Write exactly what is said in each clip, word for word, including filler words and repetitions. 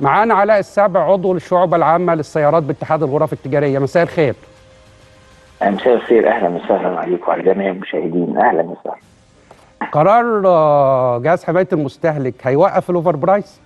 معانا علاء السبع، عضو الشعبة العامة للسيارات باتحاد الغرف التجارية. مساء الخير. مساء الخير، اهلا وسهلا عليكم وعلى جميع المشاهدين. اهلا وسهلا. قرار جهاز حماية المستهلك هيوقف الاوفر برايس؟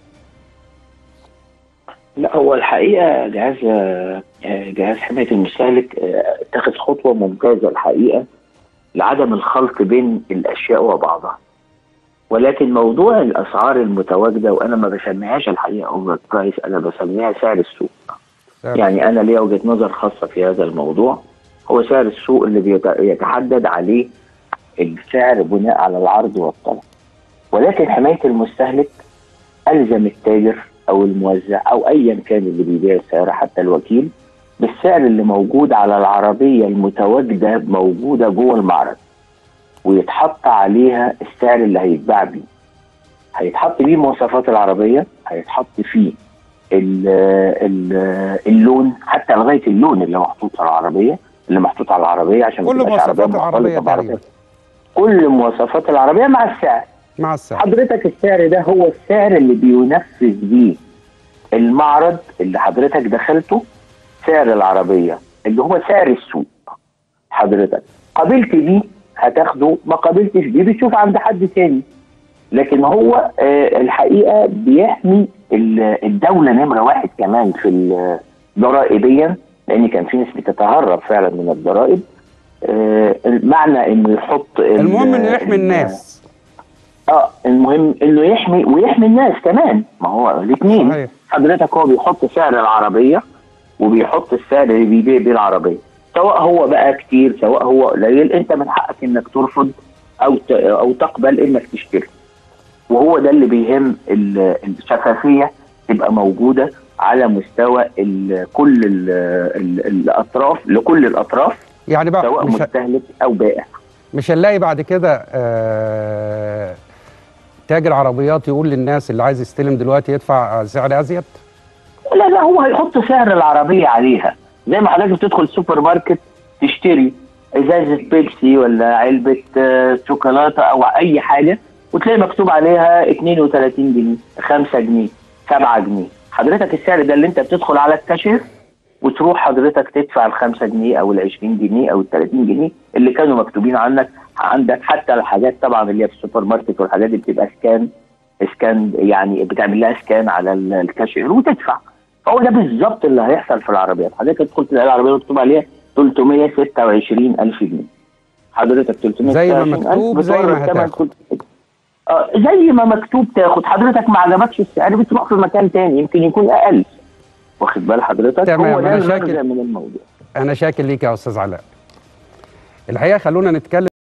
لا، هو الحقيقه جهاز جهاز حمايه المستهلك اتخذ خطوه ممتازه الحقيقه لعدم الخلط بين الاشياء وبعضها، ولكن موضوع الاسعار المتواجده وانا ما بسميهاش الحقيقه اوفر برايس، انا بسميها سعر السوق. يعني انا ليا وجهه نظر خاصه في هذا الموضوع، هو سعر السوق اللي بيتحدد عليه السعر بناء على العرض والطلب. ولكن حمايه المستهلك الزم التاجر او الموزع او ايا كان اللي بيبيع السياره، حتى الوكيل، بالسعر اللي موجود على العربيه المتواجده موجوده جوه المعرض، ويتحط عليها السعر اللي هيتباع بيه. هيتحط بيه مواصفات العربيه، هيتحط فيه ال ال اللون، حتى لغايه اللون اللي محطوط على العربيه اللي محطوط على العربيه عشان كل مواصفات العربيه تقريبا. كل مواصفات العربيه مع السعر. مع السعر حضرتك السعر ده هو السعر اللي بينفذ بيه المعرض اللي حضرتك دخلته، سعر العربيه اللي هو سعر السوق. حضرتك قابلت بيه هتاخده، ما قابلتش بيه بتشوف عند حد تاني. لكن هو آه الحقيقه بيحمي الدوله نمره واحد كمان في ضرائبيا، لان كان في ناس بتتهرب فعلا من الضرائب. آه معنى انه يحط المهم انه يحمي الناس. اه المهم انه يحمي ويحمي الناس كمان، ما هو الاثنين. حضرتك هو بيحط سعر العربيه وبيحط السعر اللي بيبيع بيه العربيه، سواء هو بقى كتير سواء هو قليل، انت من حقك انك ترفض او او تقبل انك تشتري. وهو ده اللي بيهم الشفافيه تبقى موجوده على مستوى ال كل ال ال الاطراف، لكل الاطراف، يعني بقى سواء مستهلك او بائع. مش هنلاقي بعد كده آه تاجر عربيات يقول للناس اللي عايز يستلم دلوقتي يدفع سعر ازيد؟ لا لا، هو هيحط سعر العربيه عليها، زي ما حضرتك بتدخل سوبر ماركت تشتري ازازه بيبسي ولا علبه شوكولاته او اي حاجه، وتلاقي مكتوب عليها اتنين وتلاتين جنيه، خمسة جنيه، سبعة جنيه. حضرتك السعر ده اللي انت بتدخل على الكاشير وتروح حضرتك تدفع ال خمسة جنيه او ال عشرين جنيه او ال تلاتين جنيه اللي كانوا مكتوبين عنك عندك. حتى الحاجات طبعا اللي هي في السوبر ماركت والحاجات دي بتبقى سكان سكان يعني بتعمل لها سكان على الكاشير وتدفع. فهو ده بالظبط اللي هيحصل في العربيات. حضرتك تدخل تلاقي العربيه مكتوب عليها تلتمية وستة وعشرين ألف جنيه. حضرتك تلتمية زي ما مكتوب زي ما هتاخد. اه زي ما مكتوب تاخد. حضرتك ما عجبكش السعر بتروح في مكان تاني يمكن يكون اقل، واخد بال حضرتك؟ تمام. هو ده انا شاكر من الموضوع. انا شاكر ليك يا استاذ علاء. الحقيقه خلونا نتكلم